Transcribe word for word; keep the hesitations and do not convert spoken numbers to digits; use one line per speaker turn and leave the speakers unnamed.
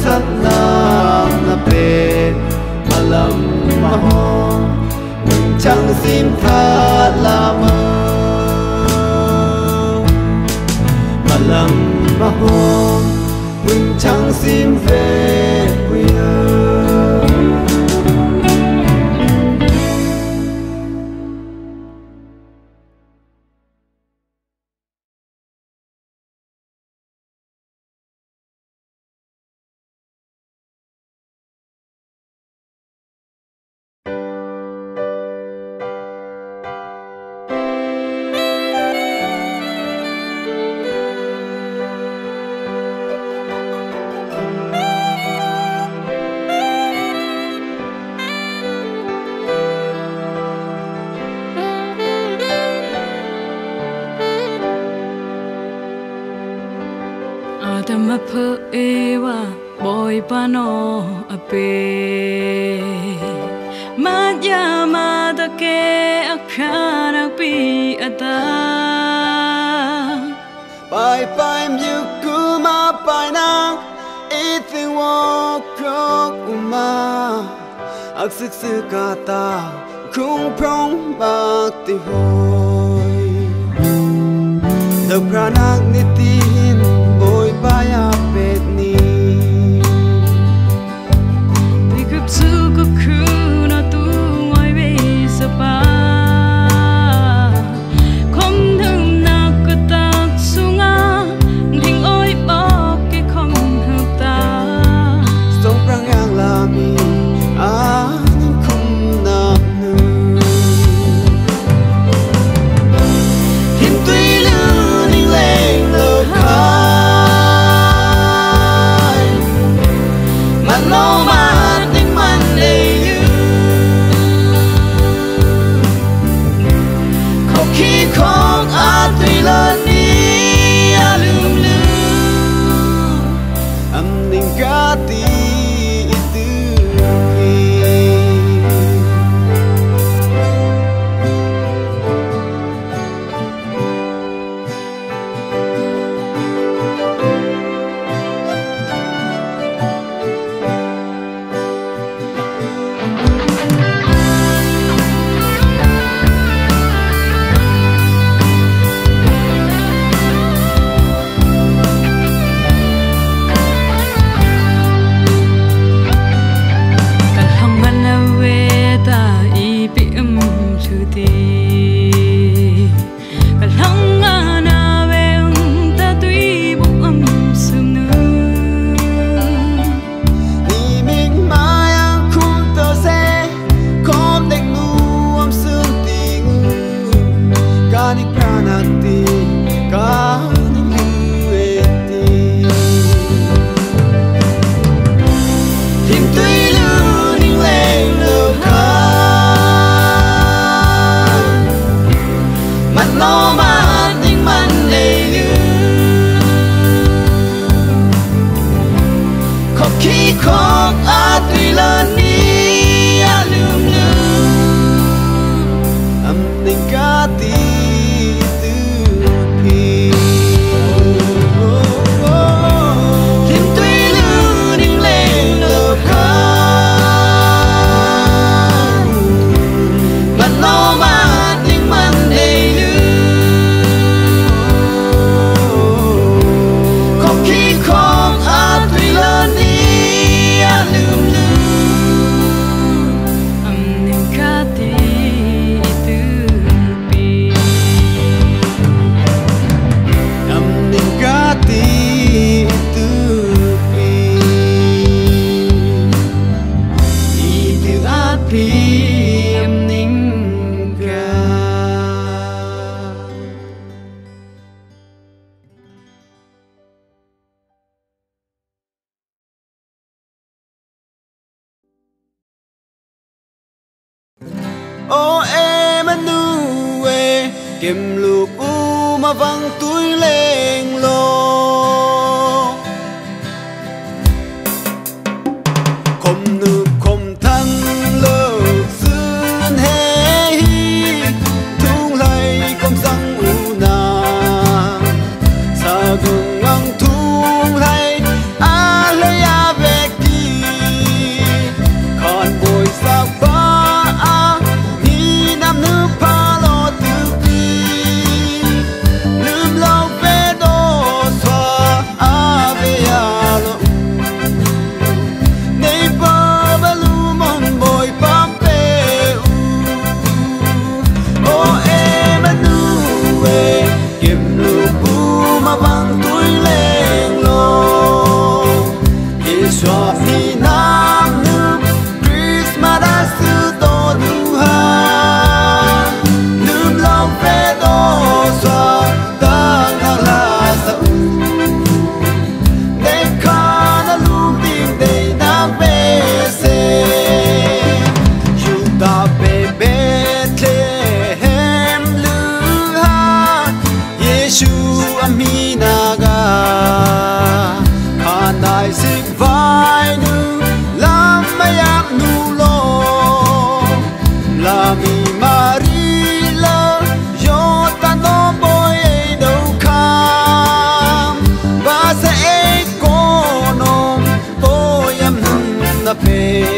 sắc nam na pe malam mahom chẳng sim tha la mơ malam mahom chẳng sim về quê
Adama pho ewa boy pano ape Madya mada ke akhana pi ata
Pai pai myu kuma pai nang Ithi wo krok uma Ak sik sik kata Kung prong bak ti hoi Dok pranak nitin Boy baya pet ni
Tikup suku kuna tu ngoi ve sapa Kom thum na ku tak sunga Thing oi bok ki kom hup ta
Song prang yang la mi Ah ning kum nak nu Him tui lu ning leng lo khai Man lo man ning man le yu Khóc khi khóc a tùy lần ni a lum lu Âm ning ca ti tư khi Ô em anh nuê Kiếm lục u mà văng túi lên lô Không nước không thân lơ dưng hê hi Thung lây không răng u nà Sa gừng ngang thung lây A lây a về Swami nam nu Christmas tu to nu ha nu long ve do swa ta na la sa ne kana lu ding de na be se yu da be Bethlehem lu ha Yesu amina ga kanai sik vai nu lam mayak nu lo la mi mari la yo ta no boy do kam ba se e ko no boy am na pe